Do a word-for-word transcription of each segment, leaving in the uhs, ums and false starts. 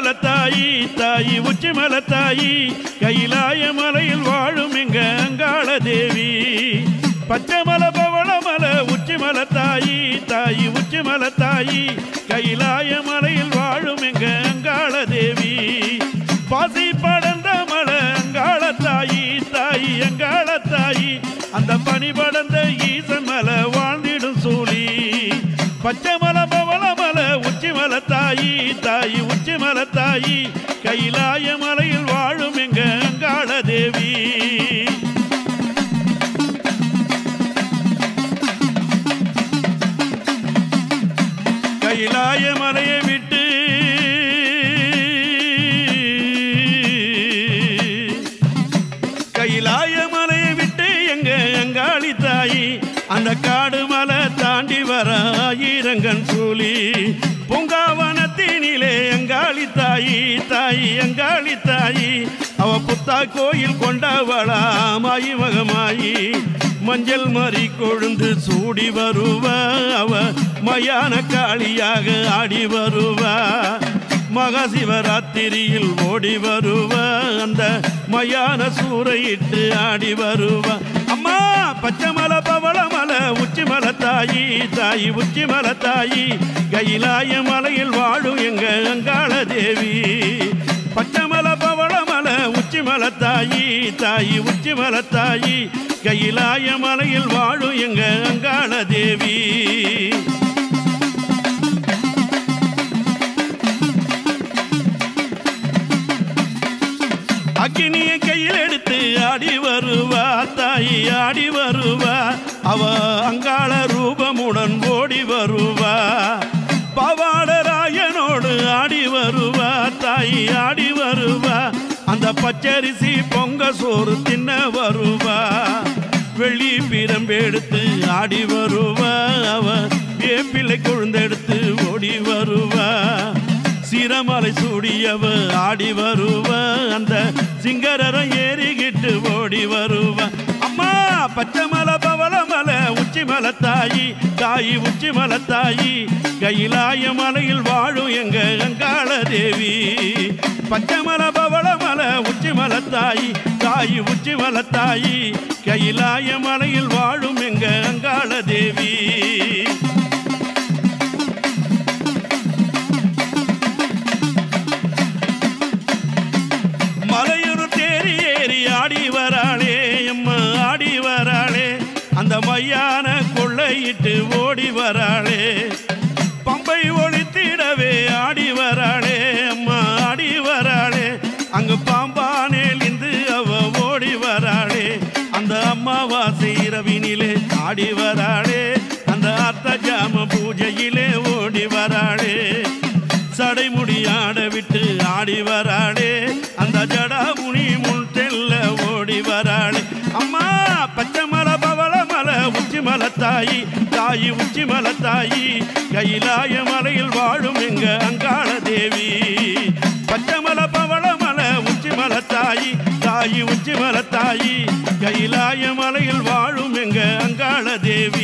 மலத்தாயி தாயி உச்சி மலத்தாயி கைலாய மலையில் வாழும் எங்க அங்காள தேவி பச்சை மலை பவள மலை உச்சி மலத்தாயி தாயி உச்சி மலத்தாயி கைலாய மலையில் வாழும் எங்க அங்காள தேவி பாசி படர்ந்த மலை அங்காள தாயி தாயி அங்காள தாயி அந்த பனி படர்ந்த ஈசன் மலை வாழ்ந்திடும் சூழி பச்சை மலை பவள மலை உச்சி மலத்தாயி தாயி உச்சி மலத்தாயி கைலாய மலையில் வாழும் எங்க அங்காள தேவி கைலாய மலையை விட்டு கைலாய மலையை விட்டு எங்க அங்காளி தாயி அந்த காடு மலை தாண்டி வர ஆயிரங்கன் சூழி பூங்காவனத்தினிலே அங்காளி தாயி தாயி அங்காளி தாயி அவ புத்தா கோயில் கொண்டவளாமாயி மகமாயி மஞ்சள் மறி கொழுந்து சூடி வருவா அவ மயான காளியாக ஆடி வருவா மகாசிவராத்திரியில் ஓடி வருவா அந்த மயான சூறையிட்டு ஆடி வருவா அம்மா பச்சை மலை பவள மலை உச்சி மலத்தாயி தாயி உச்சி மலத்தாயி கைலாய மலையில் வாழும் எங்க அங்காள தேவி பச்சை மலை பவள மலை உச்சி மலத்தாயி தாயி உச்சி மலத்தாயி கைலாய மலையில் வாழும் எங்க அங்காள தேவி அக்கினியை கையில் எடுத்து ஆடி வருவா தாயி ஆடி வருவா அவ அங்காள ரூபமுடன் ஓடி வருவா பவாடராயனோடு ஆடி வருவா தாயி ஆடி வருவா அந்த பச்சரிசி பொங்க சோறு தின்ன வருவா வெள்ளி பிரம்பெடுத்து ஆடி வருவா அவ வேப்பிள்ளை கொழுந்தெடுத்து ஓடி வருவா சிரமலை சூடியவ ஆடி வருவா அந்த சிங்கரம் ஏறிக்கிட்டு ஓடி வருவா அம்மா பச்சை மலை பவள மலை உச்சி மலத்தாயி தாயி உச்சி மலத்தாயி கைலாய மலையில் வாழும் எங்க அங்காள தேவி பச்சை மலை பவள மலை உச்சி மலத்தாயி தாயி உச்சி மலத்தாயி கைலாய மலையில் வாழும் எங்க அங்காள தேவி மலையொரு தேரி ஏறி ஆடி வராளே அம்மா ஆடி வராளே அந்த மையான கொள்ளையிட்டு ஓடி வராளே பம்பை ஒழித்திடவே ஆடி வராளே அம்மா ஆடி வராளே அங்கு பாம்பானேலிந்து அவ ஓடி வராளே அந்த அம்மாவாசை இரவினிலே ஆடி வராளே அந்த அர்த்த ஜாம பூஜையிலே ஓடி வராளே சடைமுடி ஆட விட்டு ஆடி வராளே அந்த ஜடாமுனி முன் செல்ல ஓடி வராளே அம்மா பச்சை மலை பவள மலை உச்சி மலத்தாயி தாயி உச்சி மலத்தாயி கைலாய மலையில் வாழும் எங்க அங்காள தேவி பச்சை மலை பவள மலை உச்சி மலத்தாயி தாயி உச்சி மலத்தாயி கைலாய மலையில் வாழும் எங்க அங்காள தேவி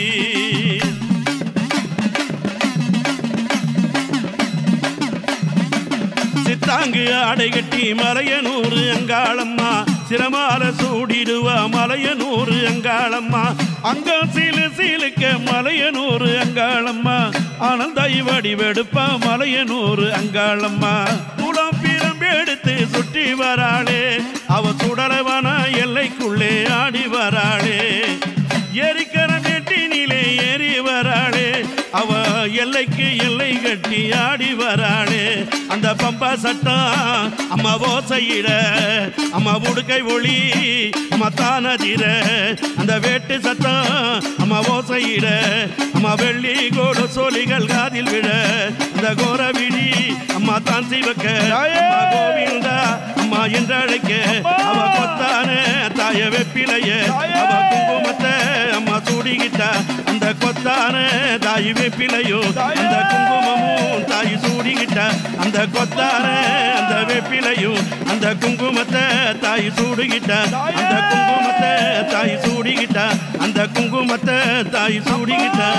சித்தாங்கு ஆடை கட்டி மலையனூறு அங்காளம்மா சிரமால சூடிடுவா மலையனூறு அங்காளம்மா அங்க சீலு சீலுக்க மலையனூறு அங்காளம்மா ஆனந்தாய் வடிவெடுப்பா மலையனூறு அங்காளம்மா குளம் பிரம்பெடுத்து சுற்றி வராளே அவ சுடலவன எல்லைக்குள்ளே ஆடி வராளே எரிக்கர நெட்டினிலே ஏறி வராளே அவ எல்லைக்கு எல்லை கட்டி ஆடி வராளே அந்த பம்பா சட்டம் அம்மா ஓசையிட அம்மா உடுக்கை ஒளி அம்மா தானதிர அந்த வேட்டு சட்டம் அம்மா ஓசையிட அம்மா வெள்ளி கோடு சோழிகள் காதில் விட அந்த கோர விழி அம்மா தான் சிவக்க கோவிந்தா அம்மா என்று அழைக்க அவ கொத்தான தாய வெப்பிலைய அவ குங்குமத்தை அம்மா சூடிக்கிட்டா அந்த கொத்தான தாய் வெப்பிலையோ அந்த குங்குமமும் தாய் சூடிக்கிட்டா அந்த கொத்தான அந்த வெப்பிலையும் அந்த குங்குமத்தை தாய் சூடிக்கிட்டா அந்த குங்குமத்தை தாய் சூடிக்கிட்டா அந்த குங்குமத்தை தாய் சூடிக்கிட்டா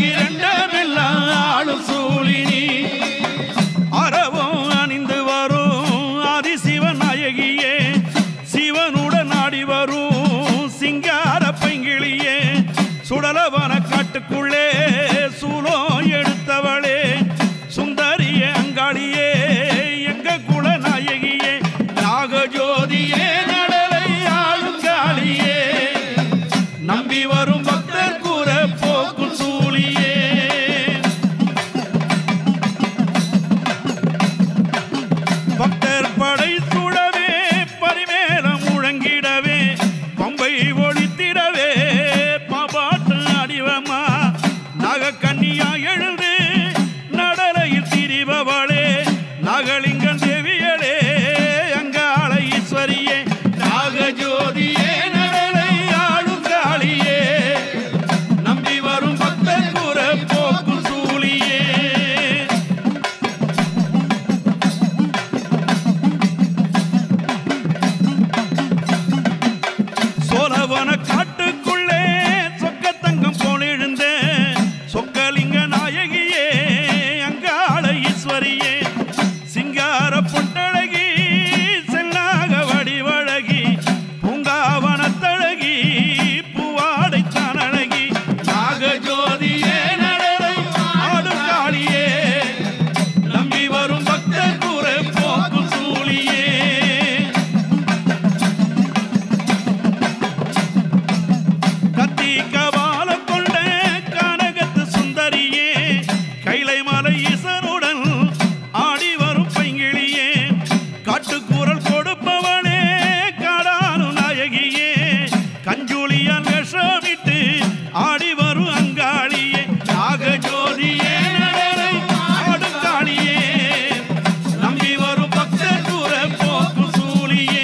பகிரண்டமெல்லாம் ஆளும் சூழினி அறவும் அணிந்து வரும் ஆதிசிவன் நாயகியே சிவனுடன் ஆடி வரும் சிங்கார பைங்கிளியே சுடலவன காட்டுக்குள்ளே சூலம் எடுத்தவளே சுந்தரியே அங்காளியே எங்க குல நாயகியே நாகஜோதியே நடலை ஆளுங்காளியே நம்பி வரும் பக்தர் கூற போக்கும் சூழியே பக்தர் படை சுடவே பரிமேலம் முழங்கிடவே பம்பை ஒழித்திடவே பாபாட்டு அடிவமா நாக கன்னியா எழுந்து நடலையில் திரிபவளே நாகலிங்கன் தேவியளே அங்காள ஈஸ்வரியே நாகஜோதியே நடலை ஆளுங்காளியே நம்பி வரும் பக்தர் கூற போக்கும் சூழியே சோழவன காட்டுக்குள்ளே சொக்கத்தங்கம் போல் எழுந்த சொக்கலிங்க நாயகியே அங்காள ஈஸ்வரியே சிங்கார பொட்டழகி செல்லாக வடிவழகி பூங்காவனத்தழகி பூவாடை தானழகி நாகஜோதியே நடலை ஆளுங்காளியே நம்பி வரும் பக்தர் கூற போக்கும் சூழியே கத்தி கபாலம் கொண்ட கனகத்து சுந்தரியே கைலை மலை ஈசனுடன் ஆடி வரும் பைங்கிளியே காட்டுக்கூறல் கொடுப்பவனே காடானு நாயகியே கஞ்சூலியால் விஷமிட்டு ஆடி வரும் அங்காளியே நாகஜோதியே நடலை ஆடுங்காளியே நம்பி வரும் பக்தர் கூற போக்கும் சூழியே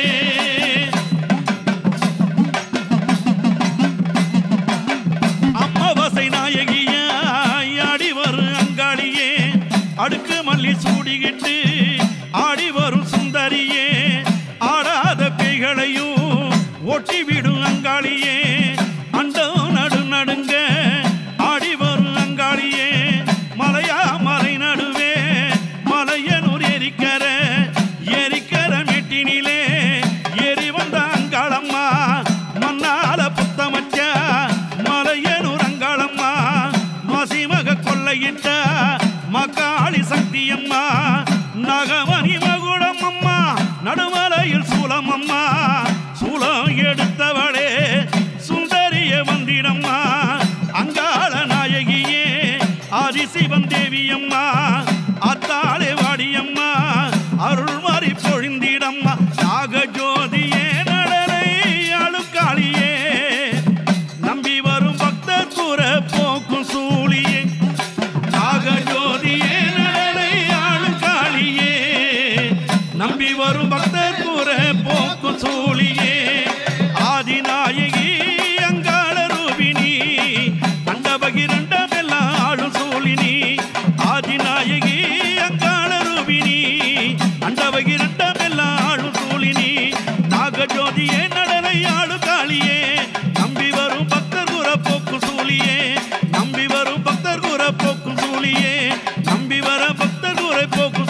அம்மாவாசை நாயகியாய் ஆடி வரும் அங்காளியே அடுக்கு மல்லி சூடிக்கிட்டு ஆடி வரும் சுந்தரியே ஆடாத பேய்களையும் ஒட்டி விடும் அங்காளியே அண்டம் நடு நடுங்க ஆடி வரும் அங்காளியே மலையா மலை நடுவே மலையனூர் எரிக்கர எரிக்கர மெட்டினிலே ஏறி வந்த அங்காளம்மா மன்னால புத்தமச்சா மலையனூர் அங்காளம்மா மசிமக கொள்ளையிட்ட மக்காளி சக்தியம்மா நகமணி மகுடம் அம்மா நடுமலையில் சூலம் அம்மா சூலம் எடுத்தவளே சுந்தரிய வந்திடம்மா அங்காள நாயகியே ஆதிசிவன் தேவியம்மா அத்தாளே வாடியம்மா அருள்மாறி பொழிந்திடம்மா நாகஜோதியே நடலை ஆளுங்காளியே நம்பி வரும் பக்தர் கூற போக்கும் சூழியே நாகஜோதியே நடலை ஆளுங்காளியே நம்பி வரும் பக்தர் கூற போக்கும் சூழியே ஆதிநாயகி அங்காள ரூபினி அண்ட பகிரண்டமெல்லாம் ஆளும் சூழினி ஆதிநாயகி அங்காள ரூபினி அண்ட பகிரண்டமெல்லாம் ஆளும் சூழினி நாகஜோதியே நடலை ஆளுங்காளியே நம்பி வரும் பக்தர் கூற போக்கும் சூழியே நம்பி வரும் பக்தர் கூற போக்கும் சூழியே நம்பி வர பக்தர் கூற போக்கும்